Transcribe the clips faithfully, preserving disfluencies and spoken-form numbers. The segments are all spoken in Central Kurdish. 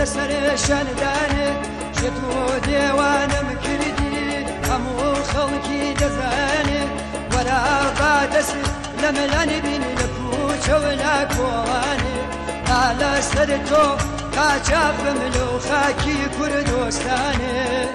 لسر شندانه شتو ديوانم كردي همو خلقي دزانه ولا بادس لملان بين لكوش ولا كوانه على سرتو قاچاق بملو خاكي كردوستانه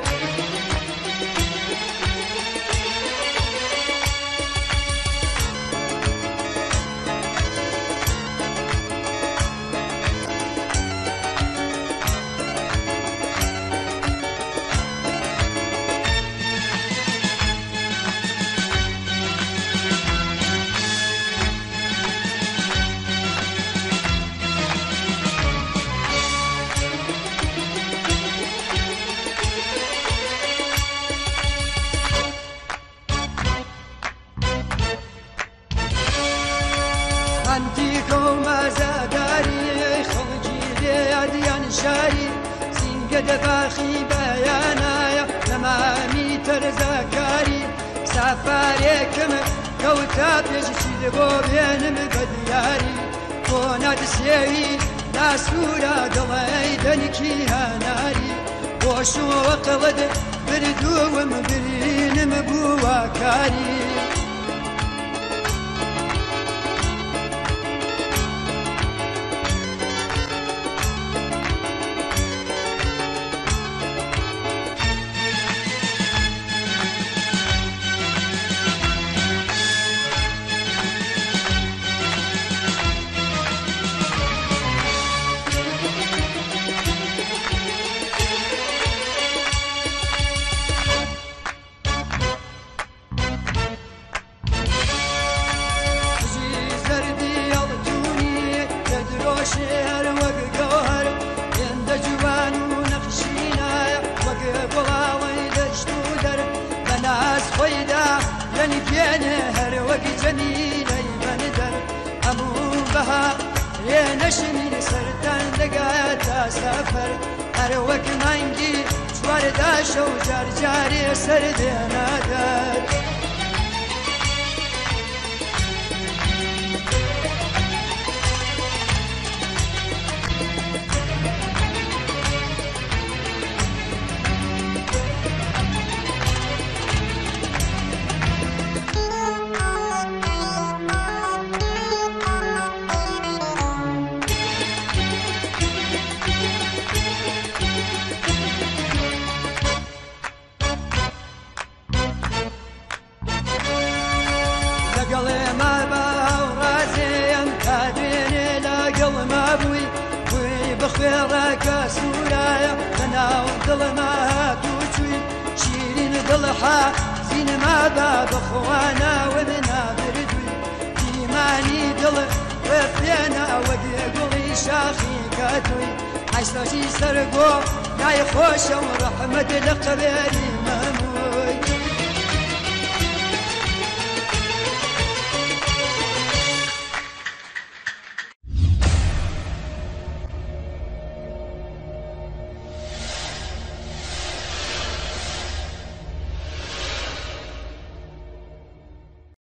عنديكو مزاداري خلجي لياديان شاري سنقد باخي بيانايا لما ميتر زكاري سفاريكم كوتا بيجي بو بينم بدياري كونات سيوي ناسورا دلي دنكي هاناري وشو وقلد بردوم برينم بواكاري شهر وقهر يند جوان ونخشينا وقبلا ويدشتو در بناس خويدا لنكين هر وقجني ليبن در أمو بها ينشمين سرطان دقاتا سفر هر وق منجي شوار داشو جار جاري سردنا در قلي ما باورازي انتاديني لا قل ما بوي بوي بخيرك سورايا انا ودل ما هاتوشوي شيرين دلحا زين ما باب اخوانا ومنا بردوي ديماني دل وفينا ودي قلي شاخي كاتوي عشرشي سرقو ناي خوش ورحمة لقبيري ما